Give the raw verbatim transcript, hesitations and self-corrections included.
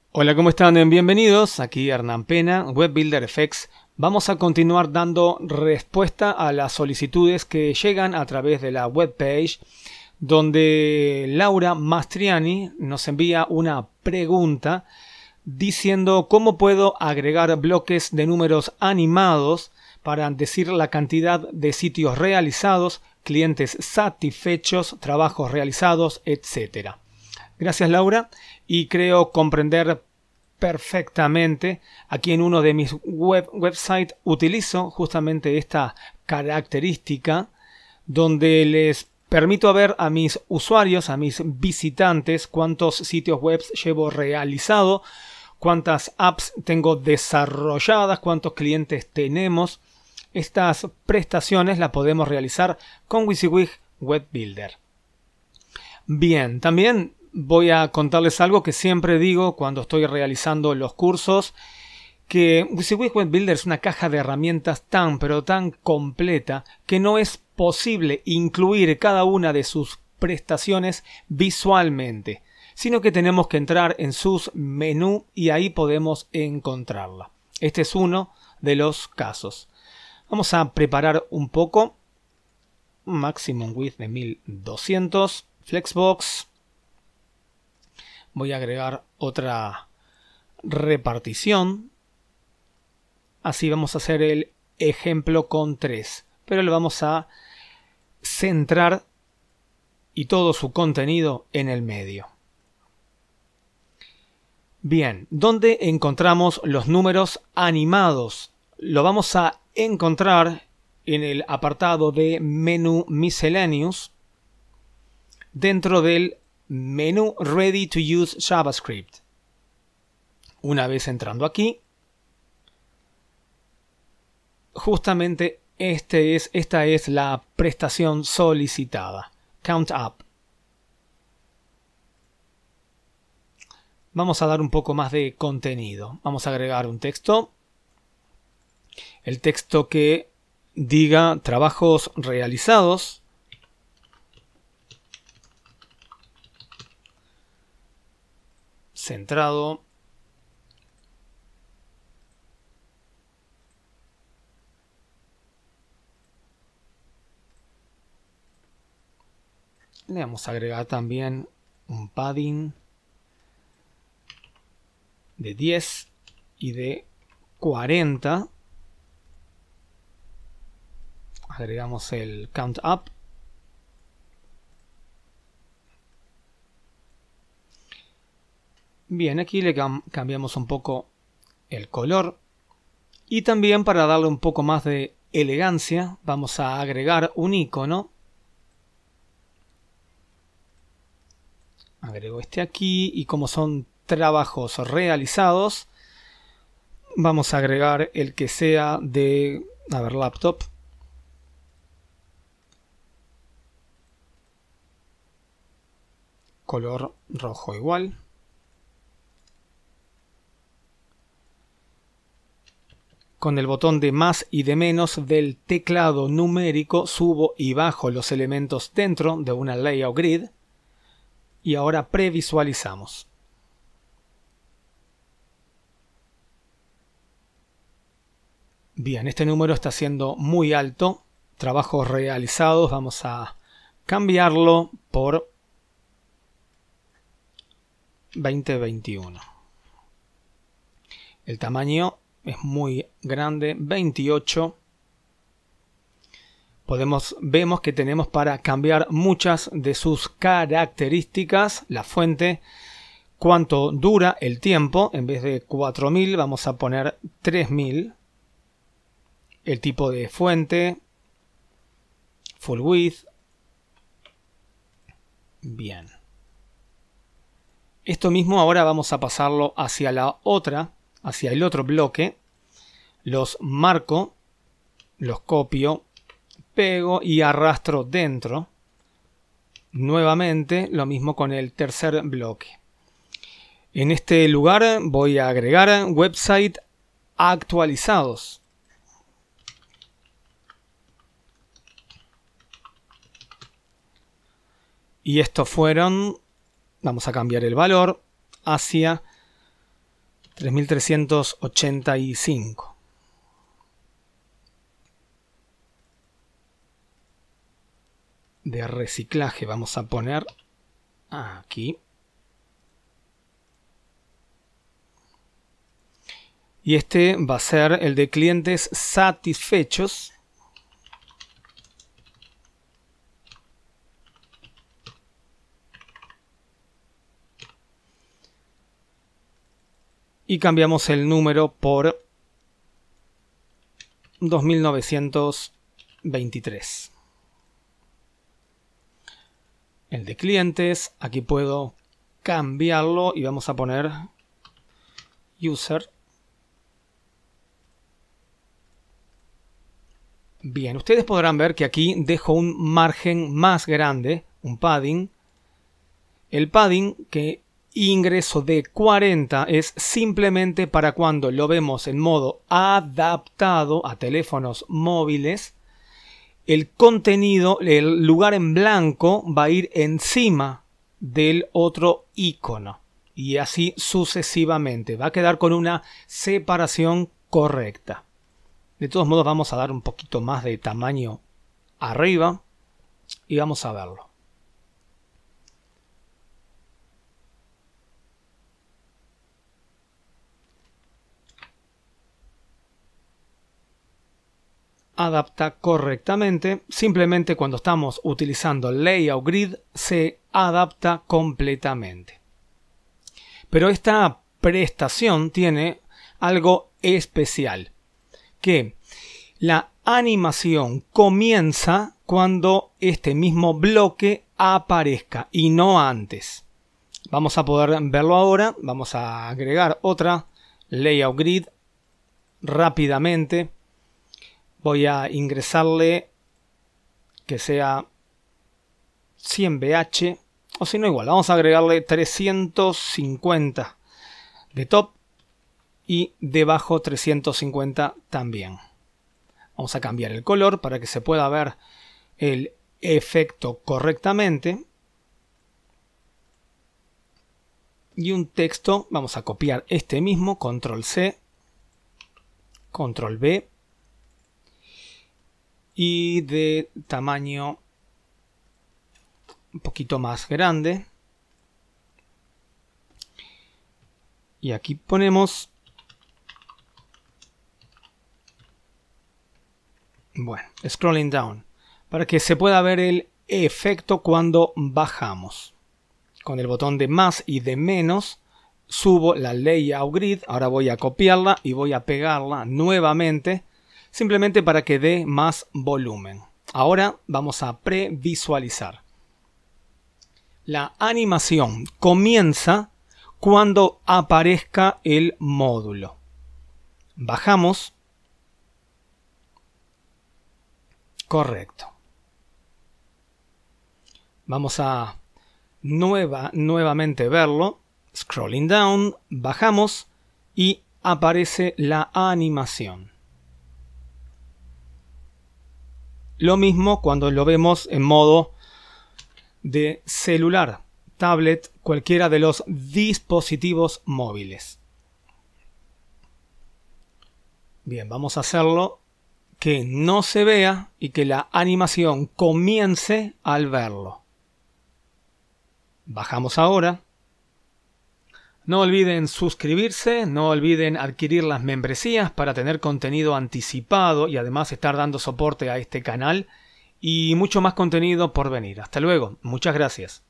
Hola, ¿cómo están? Bienvenidos, aquí Hernán Pena, Web Builder F X. Vamos a continuar dando respuesta a las solicitudes que llegan a través de la webpage, donde Laura Mastriani nos envía una pregunta diciendo cómo puedo agregar bloques de números animados para decir la cantidad de sitios realizados, clientes satisfechos, trabajos realizados, etcétera. Gracias, Laura, y creo comprender perfectamente. Aquí en uno de mis web websites utilizo justamente esta característica donde les permito ver a mis usuarios, a mis visitantes, cuántos sitios web llevo realizado, cuántas apps tengo desarrolladas, cuántos clientes tenemos. Estas prestaciones las podemos realizar con WYSIWYG Web Builder. Bien, también voy a contarles algo que siempre digo cuando estoy realizando los cursos, que WYSIWYG Web Builder es una caja de herramientas tan pero tan completa que no es posible incluir cada una de sus prestaciones visualmente, sino que tenemos que entrar en sus menús y ahí podemos encontrarla. Este es uno de los casos. Vamos a preparar un poco. Maximum width de mil doscientos. Flexbox. Voy a agregar otra repartición. Así vamos a hacer el ejemplo con tres. Pero le vamos a centrar y todo su contenido en el medio. Bien, ¿dónde encontramos los números animados? Lo vamos a encontrar en el apartado de menú Miscellaneous dentro del menú Ready to Use JavaScript. Una vez entrando aquí, justamente este es, esta es la prestación solicitada, Count Up. Vamos a dar un poco más de contenido. Vamos a agregar un texto. El texto que diga trabajos realizados. Centrado. Le vamos a agregar también un padding de diez y de cuarenta. Agregamos el count up. Bien, aquí le cam cambiamos un poco el color. Y también para darle un poco más de elegancia, vamos a agregar un icono. Agrego este aquí y como son trabajos realizados, vamos a agregar el que sea de, a ver, laptop. Color rojo igual. Con el botón de más y de menos del teclado numérico subo y bajo los elementos dentro de una layout grid. Y ahora previsualizamos. Bien, este número está siendo muy alto. Trabajos realizados. Vamos a cambiarlo por veinte veintiuno. El tamaño es muy grande, veintiocho. Podemos, vemos que tenemos para cambiar muchas de sus características. La fuente, cuánto dura el tiempo. En vez de cuatro mil vamos a poner tres mil. El tipo de fuente. Full width. Bien. Esto mismo ahora vamos a pasarlo hacia la otra, hacia el otro bloque. Los marco, los copio, pego y arrastro dentro. Nuevamente lo mismo con el tercer bloque. En este lugar voy a agregar website actualizados. Y estos fueron, vamos a cambiar el valor hacia tres mil trescientos ochenta y cinco. De reciclaje vamos a poner aquí. Y este va a ser el de clientes satisfechos. Y cambiamos el número por dos mil novecientos veintitrés. El de clientes, aquí puedo cambiarlo y vamos a poner user. Bien, ustedes podrán ver que aquí dejo un margen más grande, un padding. El padding que ingreso de cuarenta es simplemente para cuando lo vemos en modo adaptado a teléfonos móviles. El contenido, el lugar en blanco va a ir encima del otro icono. Y así sucesivamente. Va a quedar con una separación correcta. De todos modos vamos a dar un poquito más de tamaño arriba y vamos a verlo. Adapta correctamente. Simplemente cuando estamos utilizando Layout Grid se adapta completamente. Pero esta prestación tiene algo especial. Que la animación comienza cuando este mismo bloque aparezca y no antes. Vamos a poder verlo ahora. Vamos a agregar otra Layout Grid rápidamente. Voy a ingresarle que sea cien B H o si no igual. Vamos a agregarle trescientos cincuenta de top. Y debajo trescientos cincuenta también. Vamos a cambiar el color para que se pueda ver el efecto correctamente. Y un texto, vamos a copiar este mismo, control C, control V. Y de tamaño un poquito más grande. Y aquí ponemos... Bueno, scrolling down, para que se pueda ver el efecto cuando bajamos. Con el botón de más y de menos subo la Layout Grid. Ahora voy a copiarla y voy a pegarla nuevamente, simplemente para que dé más volumen. Ahora vamos a previsualizar. La animación comienza cuando aparezca el módulo. Bajamos. Correcto. Vamos a nueva, nuevamente verlo. Scrolling down, bajamos y aparece la animación. Lo mismo cuando lo vemos en modo de celular, tablet, cualquiera de los dispositivos móviles. Bien, vamos a hacerlo que no se vea y que la animación comience al verlo. Bajamos ahora. No olviden suscribirse, no olviden adquirir las membresías para tener contenido anticipado y además estar dando soporte a este canal y mucho más contenido por venir. Hasta luego, muchas gracias.